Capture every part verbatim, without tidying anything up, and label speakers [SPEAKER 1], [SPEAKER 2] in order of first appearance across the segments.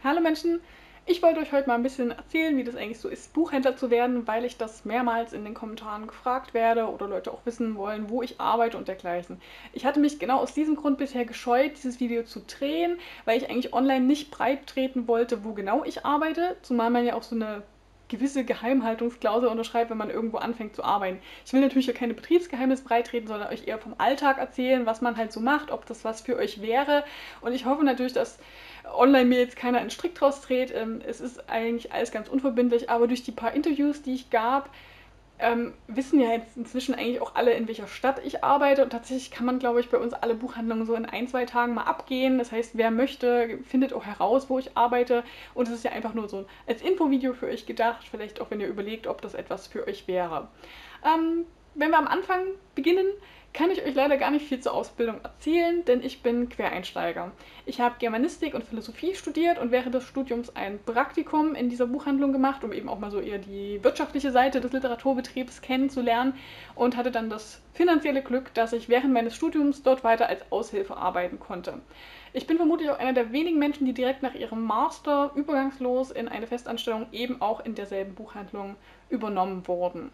[SPEAKER 1] Hallo Menschen, ich wollte euch heute mal ein bisschen erzählen, wie das eigentlich so ist, Buchhändler zu werden, weil ich das mehrmals in den Kommentaren gefragt werde oder Leute auch wissen wollen, wo ich arbeite und dergleichen. Ich hatte mich genau aus diesem Grund bisher gescheut, dieses Video zu drehen, weil ich eigentlich online nicht breit treten wollte, wo genau ich arbeite, zumal man ja auch so eine gewisse Geheimhaltungsklausel unterschreibt, wenn man irgendwo anfängt zu arbeiten. Ich will natürlich ja keine Betriebsgeheimnisse breitreten, sondern euch eher vom Alltag erzählen, was man halt so macht, ob das was für euch wäre. Und ich hoffe natürlich, dass online mir jetzt keiner einen Strick draus dreht. Ähm, es ist eigentlich alles ganz unverbindlich, aber durch die paar Interviews, die ich gab, ähm, wissen ja jetzt inzwischen eigentlich auch alle, in welcher Stadt ich arbeite. Und tatsächlich kann man, glaube ich, bei uns alle Buchhandlungen so in ein, zwei Tagen mal abgehen. Das heißt, wer möchte, findet auch heraus, wo ich arbeite. Und es ist ja einfach nur so als Infovideo für euch gedacht. Vielleicht auch, wenn ihr überlegt, ob das etwas für euch wäre. Ähm, wenn wir am Anfang beginnen, kann ich euch leider gar nicht viel zur Ausbildung erzählen, denn ich bin Quereinsteiger. Ich habe Germanistik und Philosophie studiert und während des Studiums ein Praktikum in dieser Buchhandlung gemacht, um eben auch mal so eher die wirtschaftliche Seite des Literaturbetriebs kennenzulernen und hatte dann das finanzielle Glück, dass ich während meines Studiums dort weiter als Aushilfe arbeiten konnte. Ich bin vermutlich auch einer der wenigen Menschen, die direkt nach ihrem Master übergangslos in eine Festanstellung eben auch in derselben Buchhandlung übernommen wurden.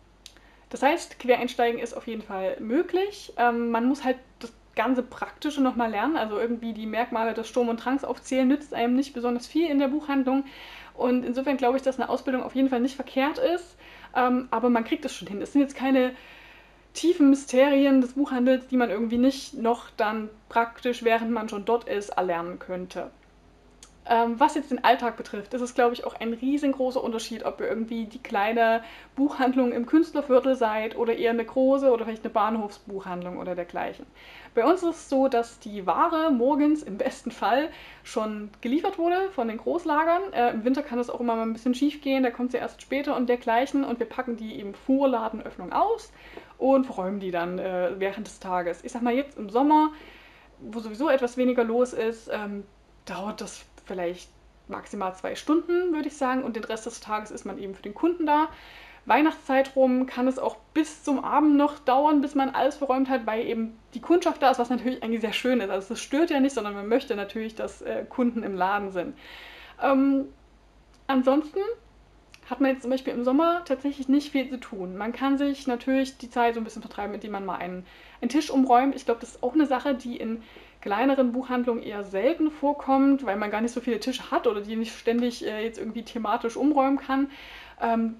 [SPEAKER 1] Das heißt, Quereinsteigen ist auf jeden Fall möglich. Ähm, man muss halt das ganze Praktische nochmal lernen. Also irgendwie die Merkmale des Sturm und Drangs aufzählen, nützt einem nicht besonders viel in der Buchhandlung. Und insofern glaube ich, dass eine Ausbildung auf jeden Fall nicht verkehrt ist. Ähm, aber man kriegt es schon hin. Es sind jetzt keine tiefen Mysterien des Buchhandels, die man irgendwie nicht noch dann praktisch, während man schon dort ist, erlernen könnte. Ähm, was jetzt den Alltag betrifft, ist es, glaube ich, auch ein riesengroßer Unterschied, ob ihr irgendwie die kleine Buchhandlung im Künstlerviertel seid oder eher eine große oder vielleicht eine Bahnhofsbuchhandlung oder dergleichen. Bei uns ist es so, dass die Ware morgens im besten Fall schon geliefert wurde von den Großlagern. Äh, Im Winter kann es auch immer mal ein bisschen schief gehen, da kommt sie erst später und dergleichen. Und wir packen die eben vor Ladenöffnung aus und verräumen die dann äh, während des Tages. Ich sag mal, jetzt im Sommer, wo sowieso etwas weniger los ist, ähm, dauert das vielleicht maximal zwei Stunden, würde ich sagen, und den Rest des Tages ist man eben für den Kunden da. Weihnachtszeit rum kann es auch bis zum Abend noch dauern, bis man alles verräumt hat, weil eben die Kundschaft da ist, was natürlich eigentlich sehr schön ist. Also es stört ja nicht, sondern man möchte natürlich, dass äh, Kunden im Laden sind. Ähm, ansonsten hat man jetzt zum Beispiel im Sommer tatsächlich nicht viel zu tun. Man kann sich natürlich die Zeit so ein bisschen vertreiben, indem man mal einen, einen Tisch umräumt. Ich glaube, das ist auch eine Sache, die in kleineren Buchhandlungen eher selten vorkommt, weil man gar nicht so viele Tische hat oder die nicht ständig äh, jetzt irgendwie thematisch umräumen kann. Ähm,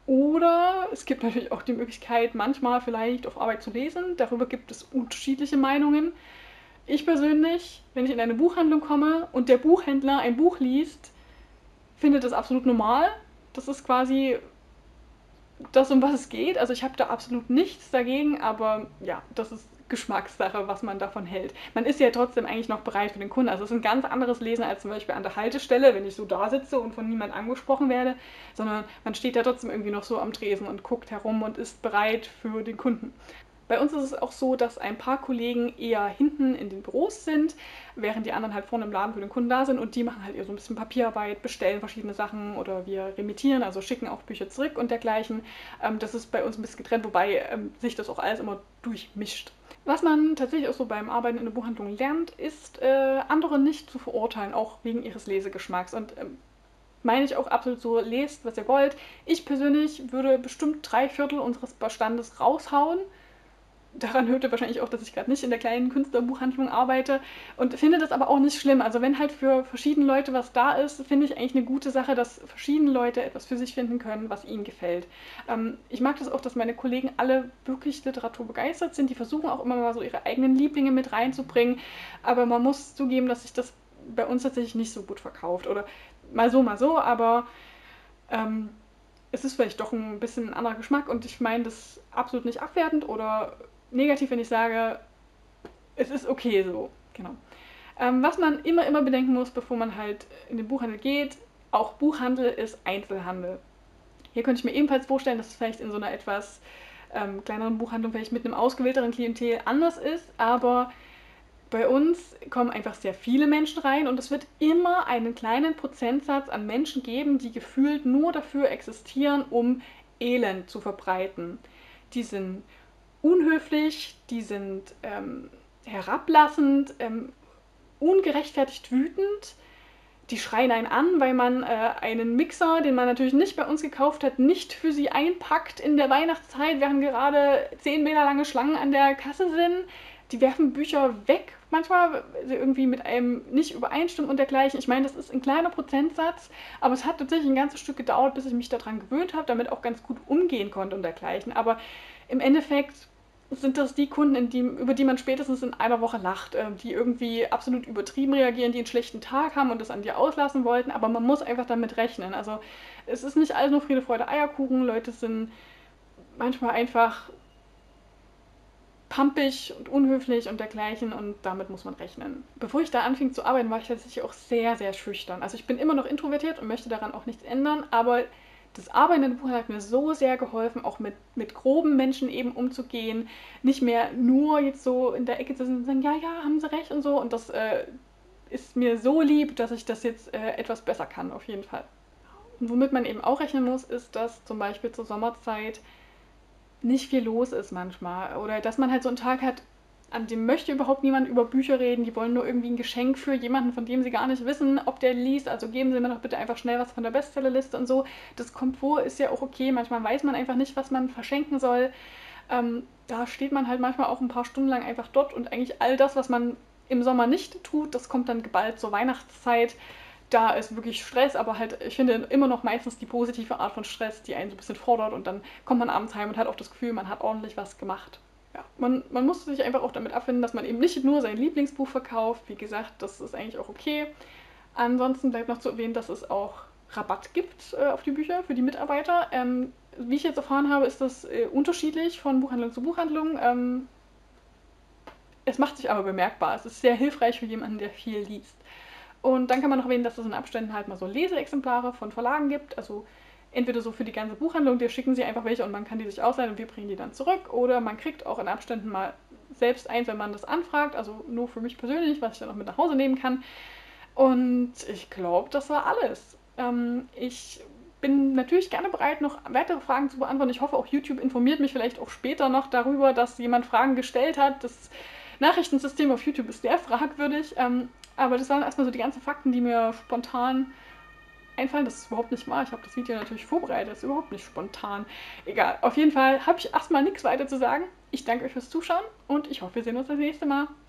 [SPEAKER 1] oder es gibt natürlich auch die Möglichkeit, manchmal vielleicht auf Arbeit zu lesen. Darüber gibt es unterschiedliche Meinungen. Ich persönlich, wenn ich in eine Buchhandlung komme und der Buchhändler ein Buch liest, finde das absolut normal. Das ist quasi das, um was es geht. Also ich habe da absolut nichts dagegen, aber ja, das ist Geschmackssache, was man davon hält. Man ist ja trotzdem eigentlich noch bereit für den Kunden. Also es ist ein ganz anderes Lesen als zum Beispiel an der Haltestelle, wenn ich so da sitze und von niemand angesprochen werde, sondern man steht da trotzdem irgendwie noch so am Tresen und guckt herum und ist bereit für den Kunden. Bei uns ist es auch so, dass ein paar Kollegen eher hinten in den Büros sind, während die anderen halt vorne im Laden für den Kunden da sind und die machen halt eher so ein bisschen Papierarbeit, bestellen verschiedene Sachen oder wir remittieren, also schicken auch Bücher zurück und dergleichen. Ähm, das ist bei uns ein bisschen getrennt, wobei ähm, sich das auch alles immer durchmischt. Was man tatsächlich auch so beim Arbeiten in der Buchhandlung lernt, ist, äh, andere nicht zu verurteilen, auch wegen ihres Lesegeschmacks. Und ähm, meine ich auch absolut so, lest, was ihr wollt. Ich persönlich würde bestimmt drei Viertel unseres Bestandes raushauen. Daran hört ihr wahrscheinlich auch, dass ich gerade nicht in der kleinen Künstlerbuchhandlung arbeite und finde das aber auch nicht schlimm. Also wenn halt für verschiedene Leute was da ist, finde ich eigentlich eine gute Sache, dass verschiedene Leute etwas für sich finden können, was ihnen gefällt. Ähm, ich mag das auch, dass meine Kollegen alle wirklich Literatur begeistert sind. Die versuchen auch immer mal so ihre eigenen Lieblinge mit reinzubringen. Aber man muss zugeben, dass sich das bei uns tatsächlich nicht so gut verkauft. Oder mal so, mal so, aber ähm, es ist vielleicht doch ein bisschen ein anderer Geschmack und ich meine das absolut nicht abwertend oder negativ, wenn ich sage, es ist okay so. Genau. Ähm, was man immer, immer bedenken muss, bevor man halt in den Buchhandel geht, auch Buchhandel ist Einzelhandel. Hier könnte ich mir ebenfalls vorstellen, dass es vielleicht in so einer etwas ähm, kleineren Buchhandlung vielleicht mit einem ausgewählteren Klientel anders ist, aber bei uns kommen einfach sehr viele Menschen rein und es wird immer einen kleinen Prozentsatz an Menschen geben, die gefühlt nur dafür existieren, um Elend zu verbreiten. Die sind unhöflich, die sind ähm, herablassend, ähm, ungerechtfertigt wütend, die schreien einen an, weil man äh, einen Mixer, den man natürlich nicht bei uns gekauft hat, nicht für sie einpackt in der Weihnachtszeit, während gerade zehn Meter lange Schlangen an der Kasse sind. Die werfen Bücher weg, manchmal, weil sie irgendwie mit einem nicht übereinstimmen und dergleichen. Ich meine, das ist ein kleiner Prozentsatz, aber es hat tatsächlich ein ganzes Stück gedauert, bis ich mich daran gewöhnt habe, damit auch ganz gut umgehen konnte und dergleichen. Aber im Endeffekt sind das die Kunden, in die, über die man spätestens in einer Woche lacht, äh, die irgendwie absolut übertrieben reagieren, die einen schlechten Tag haben und das an dir auslassen wollten, aber man muss einfach damit rechnen. Also es ist nicht alles nur Friede, Freude, Eierkuchen, Leute sind manchmal einfach pampig und unhöflich und dergleichen und damit muss man rechnen. Bevor ich da anfing zu arbeiten, war ich tatsächlich auch sehr, sehr schüchtern. Also ich bin immer noch introvertiert und möchte daran auch nichts ändern, aber das Arbeiten in der Buchhandlung hat mir so sehr geholfen, auch mit, mit groben Menschen eben umzugehen. Nicht mehr nur jetzt so in der Ecke zu sitzen und sagen, ja, ja, haben Sie recht und so. Und das äh, ist mir so lieb, dass ich das jetzt äh, etwas besser kann, auf jeden Fall. Und womit man eben auch rechnen muss, ist, dass zum Beispiel zur Sommerzeit nicht viel los ist manchmal. Oder dass man halt so einen Tag hat, an dem möchte überhaupt niemand über Bücher reden. Die wollen nur irgendwie ein Geschenk für jemanden, von dem sie gar nicht wissen, ob der liest. Also geben Sie mir doch bitte einfach schnell was von der Bestsellerliste und so. Das kommt vor, ist ja auch okay. Manchmal weiß man einfach nicht, was man verschenken soll. Ähm, da steht man halt manchmal auch ein paar Stunden lang einfach dort und eigentlich all das, was man im Sommer nicht tut, das kommt dann geballt zur Weihnachtszeit. Da ist wirklich Stress, aber halt, ich finde immer noch meistens die positive Art von Stress, die einen so ein bisschen fordert und dann kommt man abends heim und hat auch das Gefühl, man hat ordentlich was gemacht. Ja, man, man muss sich einfach auch damit abfinden, dass man eben nicht nur sein Lieblingsbuch verkauft. Wie gesagt, das ist eigentlich auch okay. Ansonsten bleibt noch zu erwähnen, dass es auch Rabatt gibt äh, auf die Bücher für die Mitarbeiter. Ähm, wie ich jetzt erfahren habe, ist das äh, unterschiedlich von Buchhandlung zu Buchhandlung. Ähm, es macht sich aber bemerkbar. Es ist sehr hilfreich für jemanden, der viel liest. Und dann kann man noch erwähnen, dass es in Abständen halt mal so Leseexemplare von Verlagen gibt. Also entweder so für die ganze Buchhandlung, die schicken sie einfach welche und man kann die sich ausleihen und wir bringen die dann zurück. Oder man kriegt auch in Abständen mal selbst eins, wenn man das anfragt. Also nur für mich persönlich, was ich dann auch mit nach Hause nehmen kann. Und ich glaube, das war alles. Ähm, ich bin natürlich gerne bereit, noch weitere Fragen zu beantworten. Ich hoffe, auch YouTube informiert mich vielleicht auch später noch darüber, dass jemand Fragen gestellt hat. Das Nachrichtensystem auf YouTube ist sehr fragwürdig. Ähm, aber das waren erstmal so die ganzen Fakten, die mir spontan einfallen. Das ist überhaupt nicht wahr. Ich habe das Video natürlich vorbereitet. Das ist überhaupt nicht spontan. Egal. Auf jeden Fall habe ich erstmal nichts weiter zu sagen. Ich danke euch fürs Zuschauen und ich hoffe, wir sehen uns das nächste Mal.